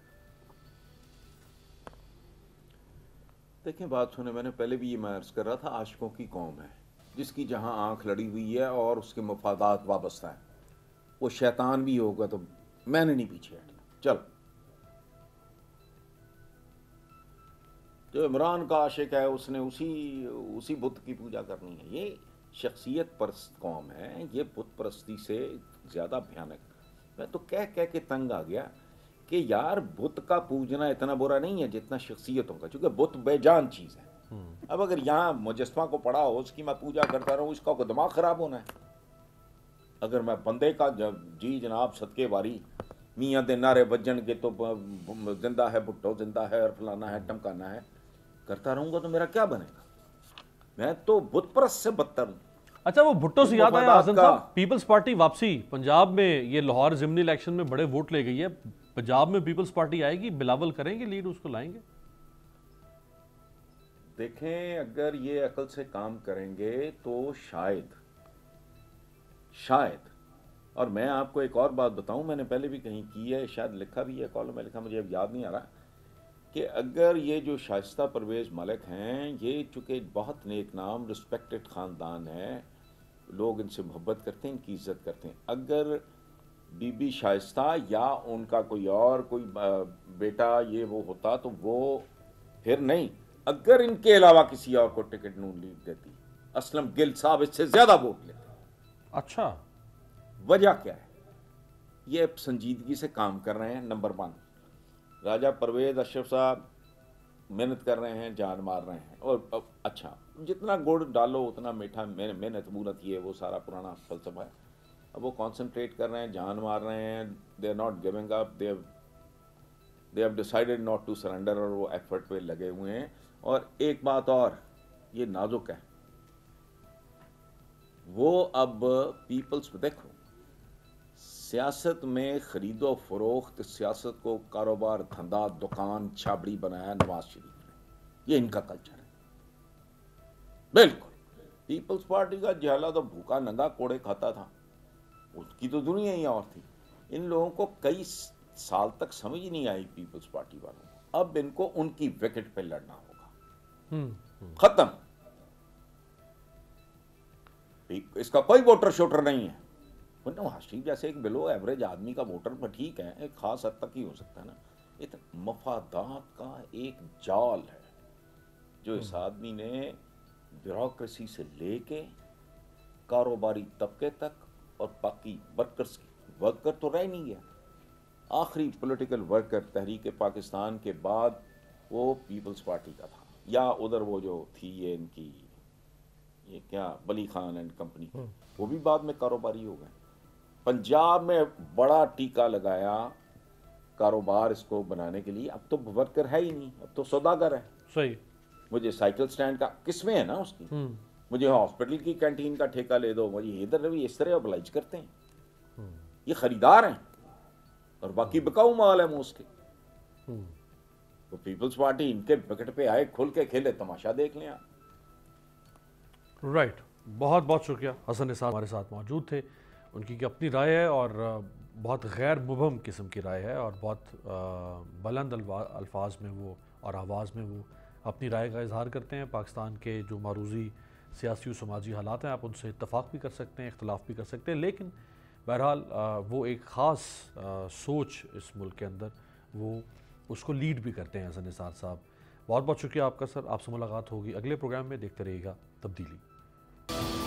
देखें बात सुने, मैंने पहले भी ये मैं अर्ज कर रहा था, आशिकों की कौम है जिसकी जहां आंख लड़ी हुई है और उसके मफादात वाबस्ता है। वो शैतान भी होगा तो मैंने नहीं पीछे हटना। चल, जो इमरान का आशिक है उसने उसी उसी बुत की पूजा करनी है। ये शख्सियत परस्त कौम है, ये बुत परस्ती से ज़्यादा भयानक। मैं तो कह कह के तंग आ गया कि यार बुत का पूजना इतना बुरा नहीं है जितना शख्सियतों का, क्योंकि बुत बेजान चीज़ है। अब अगर यहाँ मुजस्मा को पड़ा हो, उसकी मैं पूजा करता रहूँ, इसका कोई दिमाग ख़राब होना है। अगर मैं बंदे का जी जनाब सदके वारी मियाँ दे नारे बजन के तो जिंदा है भुट्टो, जिंदा है और फलाना है टमकाना है करता रहूँगा तो मेरा क्या बनेगा? मैं तो बुत परस्त से बदतर हूँ। अच्छा, वो भुट्टो से याद आया हसन साहब, पीपल्स पार्टी वापसी पंजाब में, ये लाहौर ज़िमनी इलेक्शन में बड़े वोट ले गई है। पंजाब में पीपल्स पार्टी आएगी, बिलावल करेंगे लीड, उसको लाएंगे? देखें, अगर ये अकल से काम करेंगे तो शायद शायद और मैं आपको एक और बात बताऊं, मैंने पहले भी कहीं की है, शायद लिखा भी है, कॉलम में लिखा, मुझे अब याद नहीं आ रहा, कि अगर ये जो शाइस्ता परवेज़ मलिक हैं, ये चूँकि बहुत नेक नाम रिस्पेक्टेड ख़ानदान है, लोग इनसे मोहब्बत करते हैं, इनकी इज़्ज़त करते हैं, अगर बीबी शाइस्ता या उनका कोई और कोई बेटा ये वो होता तो वो फिर नहीं, अगर इनके अलावा किसी और को टिकट नून लीग देती, असलम गिल साहब इससे ज़्यादा वोट लेते। अच्छा, वजह क्या है? ये संजीदगी से काम कर रहे हैं। नंबर वन, राजा परवेज़ अशरफ साहब मेहनत कर रहे हैं, जान मार रहे हैं, और अच्छा जितना गुड़ डालो उतना मीठा, मेहनत मूनत ये वो सारा पुराना फलसफा है। अब वो कॉन्सेंट्रेट कर रहे हैं, जान मार रहे हैं, they are not giving up, they they have decided not to surrender, और वो एफर्ट पे लगे हुए हैं। और एक बात और, ये नाजुक है, वो अब पीपल्स, देखो सियासत में खरीदो फरोख्त, सियासत को कारोबार, धंधा, दुकान, छाबड़ी बनाया नवाज शरीफ ने, ये इनका कल्चर है। बिल्कुल, पीपल्स पार्टी का जहला तो भूखा नंगा कोड़े खाता था, उसकी तो दुनिया ही और थी। इन लोगों को कई साल तक समझ ही नहीं आई पीपल्स पार्टी वालों को, अब इनको उनकी विकेट पे लड़ना होगा। खत्म, इसका कोई वोटर शोटर नहीं है। नवाज शरीफ जैसे एक बिलो एवरेज आदमी का वोटर पर ठीक है, एक खास हद तक ही हो सकता है ना। इतना मफादात का एक जाल है जो इस आदमी ने ब्यूरोक्रेसी से लेके कारोबारी तबके तक और बाकी वर्कर्स की, वर्कर तो रह नहीं गया, आखिरी पॉलिटिकल वर्कर तहरीक पाकिस्तान के बाद वो पीपल्स पार्टी का था, या उधर वो जो थी ये इनकी ये क्या बली खान एंड कंपनी, वो भी बाद में कारोबारी हो गए। पंजाब में बड़ा टीका लगाया कारोबार इसको बनाने के लिए, अब तो वर्कर है ही नहीं, अब तो सौदागर है। सही, मुझे साइकिल स्टैंड का किसमें है ना उसकी, मुझे हॉस्पिटल की कैंटीन का ठेका ले दो, मुझे इधर भी इस तरह ऑब्लाइज करते हैं। ये खरीदार हैं और बाकी बिकाऊ माल है मुझ के। तो पीपल्स पार्टी इनके बकेट पे आए, खुल के खेले, तमाशा देख लें आप। राइट, बहुत बहुत शुक्रिया। हसन निसार हमारे साथ मौजूद थे, उनकी अपनी राय है और बहुत गैर मुबहम किस्म की राय है, और बहुत बुलंद अल्फाज में वो और आवाज़ में वो अपनी राय का इजहार करते हैं। पाकिस्तान के जो मारूजी सियासी और समाजी हालात हैं, आप उनसे इत्तफाक भी कर सकते हैं, इख्तलाफ भी कर सकते हैं, लेकिन बहरहाल वो एक ख़ास सोच इस मुल्क के अंदर वो उसको लीड भी करते हैं हसन निसार साहब। बहुत बहुत शुक्रिया आपका सर, आपसे मुलाकात होगी अगले प्रोग्राम में। देखते रहिएगा तब्दीली।